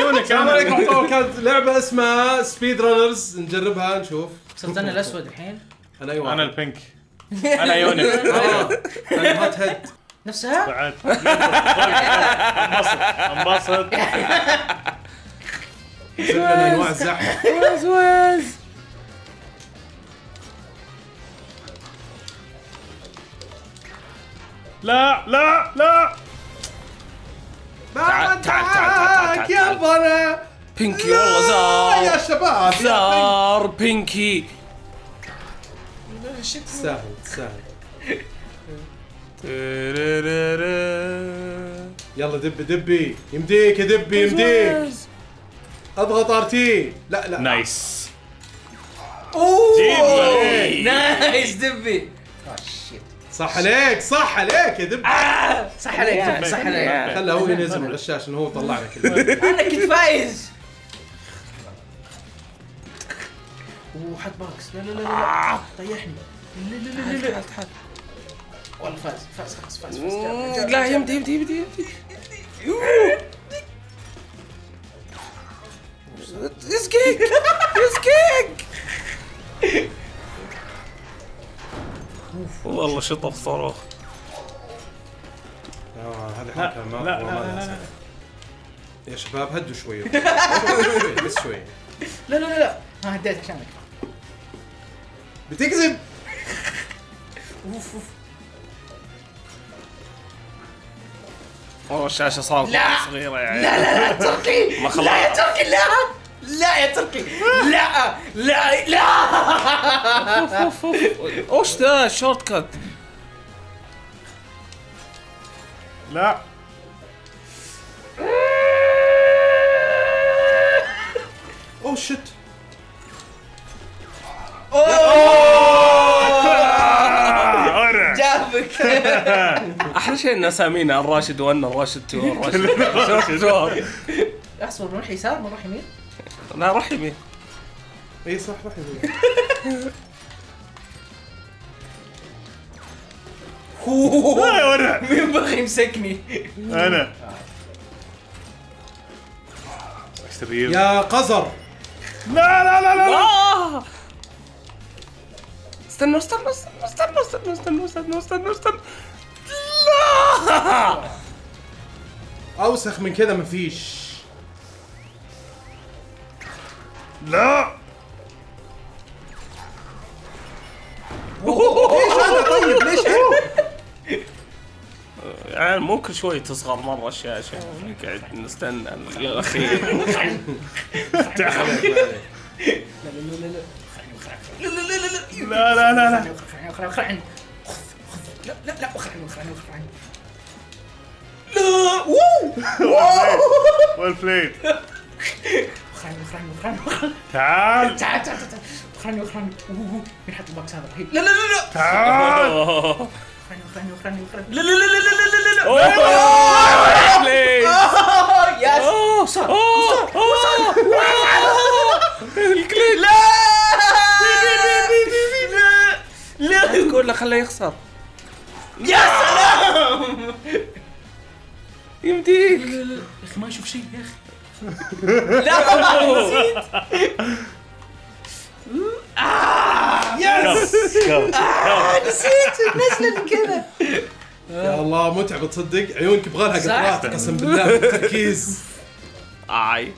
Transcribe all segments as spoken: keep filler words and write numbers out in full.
عيونك. السلام عليكم ورحمة الله وبركاته. لعبة اسمها سبيد رانرز، نجربها نشوف. صرت انا الاسود الحين. انا ايوه انا البينك. انا يونك. اه انا هات هيد نفسها. بعد انبسط انبسط. كلنا انواع الزحف. وز وز. لا لا لا. تعال تعال تعال تعال يا بنا بينكي والله زار يا شباب. زار بينكي. تستاهل تستاهل. يلا دبي دبي يمديك يا دبي يمديك. اضغط ار تي. لا لا نايس. اوه نايس دبي. صح عليك صح عليك يا دبي. صح عليك صح عليك. خله هو ينزل الغشاش انه هو طلعنا كلنا. انا كنت فايز. اوه حط باكس. لا لا لا لا طيحني. لا لا لا لا تعال. والله فاز فاز خلاص فاز فاز. لا يمدي يمدي يمدي يمدي. يسكيك يسكيك. والله شطف صاروخ. هذه حركه ما لا والله لا ما لا أسهل. يا شباب هدوا شوي شوي شوي بس شوي. لا لا لا لا ها هديت عشانك. بتكذب. اوف اوف. والله الشاشة صارت لا. صغيرة يعني. لا لا لا تركي. ما خلاص. لا يا تركي لا. لا يا تركي. لا لا لا. اوف اوف. وش ذا شورت كات؟ لا. اوه شت. جابك. احلى شيء ان اسامينا الراشد وانا الراشد تو الراشد تو. احسن نروح يسار نروح يمين. لا روح يمين. اي صح روح يمين. مين بغى يمسكني؟ انا سرير. يا قزر. لا لا لا لا. آه! استنوا استنوا استنوا استنوا استنوا استنوا استنوا استنوا استنوا. لا اوسخ من كذا مفيش. لا. ليش انا طيب ليش انا؟ يعني ممكن شوي تصغر مرة الشاشة ونقعد نستنى الأخير. لا لا لا لا لا لا لا لا لا. اخرعني اخرعني لا لا لا اخرعني اخرعني اخرعني. لا ووو ويل بلايد. اخرعني اخرعني اخرعني. تعال تعال تعال تعال اخرعني اخرعني. مين حط الباكس هذا رهيب. لا لا لا لا تعال. اخرعني اخرعني اخرعني اخرعني. لا لا لا لا لا لا لا أوه، يا أوه، صار أوه، أوه. الكليك. لا لا تقول له خليه يخسر. يا سلام. يمديك. لا لا يا اخي ما اشوف شيء يا اخي. لا نسيت. يس. نسيت نزل كذا. يا الله متعبة تصدق عيونك يبغى لها صح. قطرات قسم بالله تركيز. آي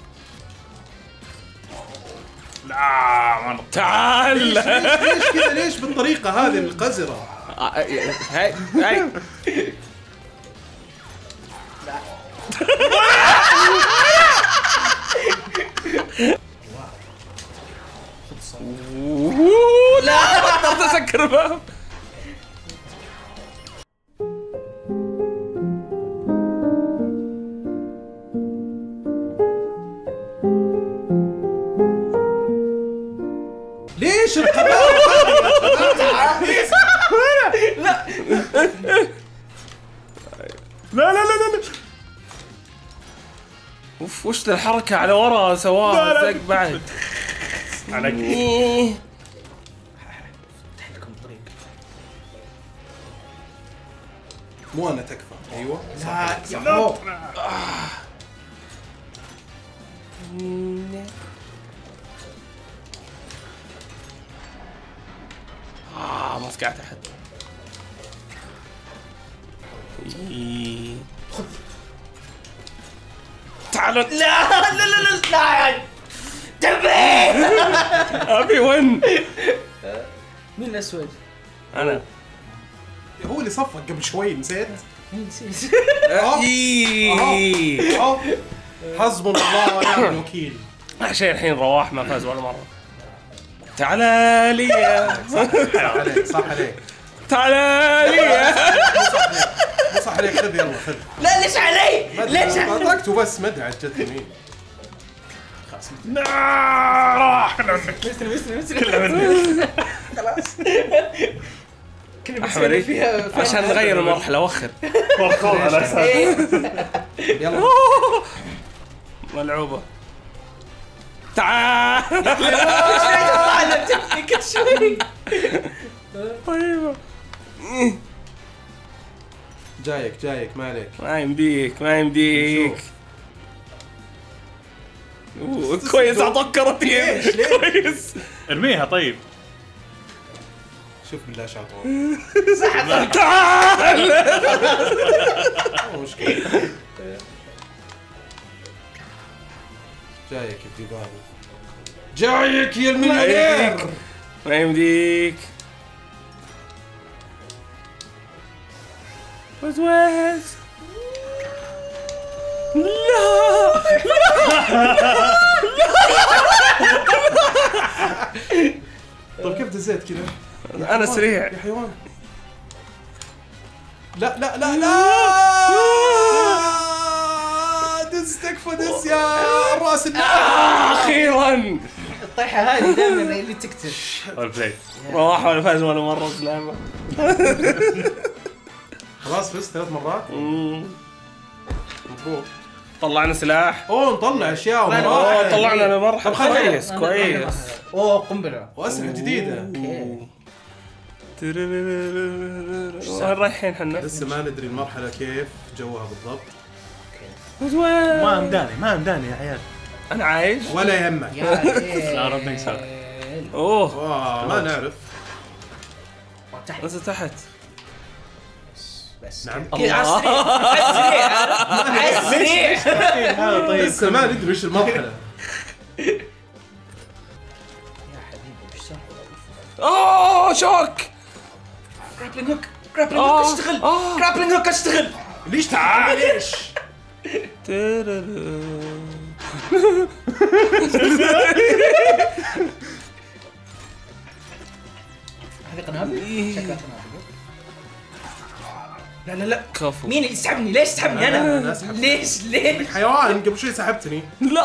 لا مرة. تعال. ليش كذا ليش بالطريقة هذه القذرة؟ هاي هاي. لا بطلت اسكر الباب. ليش القذارة؟ لا لا لا لا لا. اوف وش ذا الحركة على ورا لا، سواها لا. زق بعد. عليك. إيه. افتح لكم طريق. مو انا تكفى ايوه لا صح يا صح. حب. آه ما سقعت أحد. خذ. تعالوا. لا لا لا لا لا دبي. أبي وين؟ مين الاسود؟ أنا. هو اللي صفق قبل شوي نسيت. مين نسيت؟ إيه. أهو. حسبنا الله ونعم الوكيل. عشان الحين رواح ما فاز ولا مرة. تعالى لي. صح عليك صح عليك. تعالى لي. مو صح عليك. خذ يلا خذ. لا ليش علي؟ ليش علي؟ طاقته بس ما ادري عاد جت يمين. راح كله منك مستني مستني مستني كله منك. خلاص. كنا أحمد بنسوي فيها عشان نغير المرحلة وخر. فرخوم على اساس يلا. ملعوبة. تعال. انا تبني كل شوي. طيبة. جايك جايك ما عليك. ما يمديك ما يمديك. نشوف. أوه، كويس اعطوك كرتين. ليش؟ ليش؟ كويس. ارميها طيب. شوف بالله شاطر. تعال. مو مشكلة. جايك الديبان. جايك يا المليونير. ما يمديك. وز وز. لا. طيب كيف دزيت كذا؟ انا سريع. يا حيوان. لا لا لا لا. دز تكفى دز يا راس النار. اخيرا. الطيحه هذه دائما اللي تقتل. البلاي رواح ولا فاز ولا مرة في اللعبة. خلاص فزت ثلاث مرات. مم. مبروك. طلعنا سلاح. اوه نطلع اشياء اوه ومراحل. طلعنا مرحلة. طب خلينا- كويس كويس. اوه قنبله. واسلحه جديده. اوكي. وين رايحين حنا؟ لسه ما ندري المرحله كيف جوها بالضبط. ما مداني ما مداني يا عيال. انا عايش. ولا يهمك. يا لا ربنا يسامحك. اوه اوه ما نعرف. تحت نزل تحت. بس نعم. كذا على السريع على السريع هذا طيب. لسه ما ندري وش المرحله. يا حبيبي وش صار؟ اوه شوك. جرابلينج هوك جرابلينج هوك اشتغل آه. جرابلينج هوك اشتغل. ليش تعال ليش؟ هذه قنابل؟ شكلها قنابل. لا لا لا كفو. مين اللي يسحبني؟ ليش تسحبني أنا- انا؟ أنا أسحب. ليش ليش؟ حيوان قبل شوي سحبتني. لا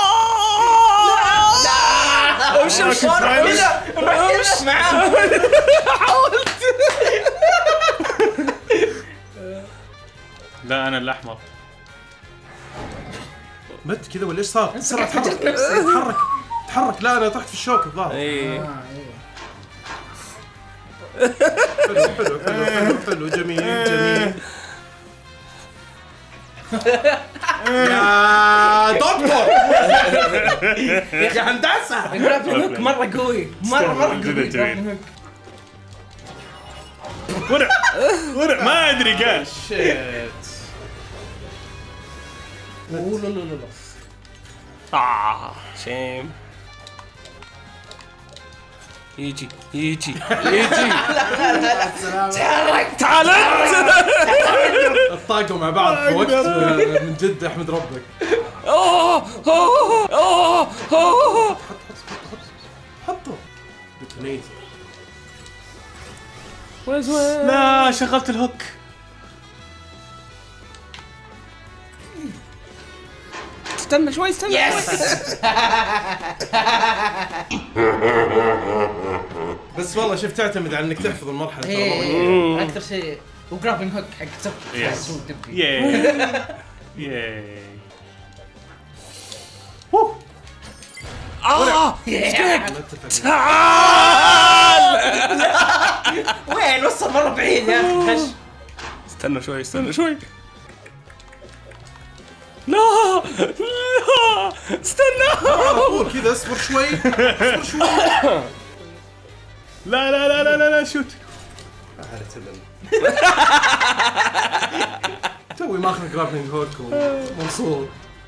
وش الشارع كذا؟ وش معاه؟ حاولت. لا انا الاحمر. مت كذا ولا ايش صار؟ بسرعه فجرت تحرك نفسي. تحرك تحرك. لا انا طحت في الشوك الظاهر. ايه حلو حلو حلو حلو حلو جميل جميل. يا دكتور يا هندسه. جرابلينج هوك مره قوي مره مره قوي جدا جميل. جرابلينج هوك. ورع ورع ما ادري قال. شيت. اوه لا لا لا لا. اه شيم. يجي يجي يجي. تحرك تعال انت. الطاقوا مع بعض في وقت من جد احمد ربك. اوه اوه اوه اوه. حطه ديتونيتر. ويز ويز. لا شغلت الهوك. استنى شوي استنى شوي. يس. بس والله شفت تعتمد على انك تحفظ المرحله ترى مرة. ايه اكثر شيء وجرابلينج هوك حق تب يس. هو دبي. ياي ياي. اه يا. ما اتفق. تعال. وين وصل مره بعيد يا اخي. هش استنى شوي استنى شوي. لا لا استنى. على طول كذا اصبر شوي اصبر شوي. لا لا لا لا لا, لا شوت. توي ماخذ جرابلينج هوك ومنصور.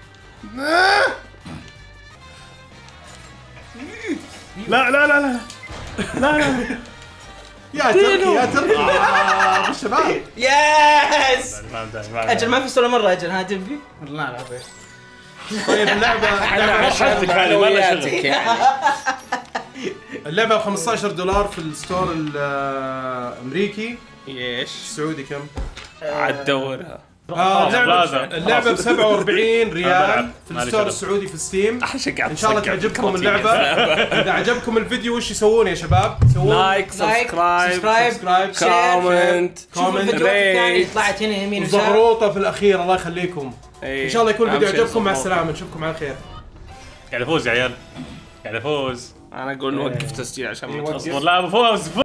لا لا لا لا لا لا يا تركي يا تركي يا ابو الشباب. يس ما بداني ما اجل ما في ولا مره اجل ها دبي والله العظيم. طيب اللعبه عشان معلوماتك يعني. اللعبه ب خمسة عشر دولار في الستور الامريكي. ايش؟ السعودي كم؟ عاد دورها. آه اللعبه لازم. اللعبه ب سبعة وأربعين ما ريال بلعب. في مالي الستور شغل. السعودي في ستيم. احشك ان شاء الله تعجبكم اللعبه. اذا عجبكم الفيديو وش يسوون يا شباب؟ يسوون لايك سبسكرايب سبسكرايب كومنت شوفوا الفيديوهات الثانيه ريت. طلعت هنا يمين ويسار. وزغروطه في الاخير الله يخليكم. إيه. ان شاء الله يكون الفيديو أهم شيء عجبكم. مع زغروطة. السلامه نشوفكم على خير. قاعد افوز يا عيال قاعد افوز. انا اقول نوقف تسجيل عشان ما إيه، تخلص. والله افوز.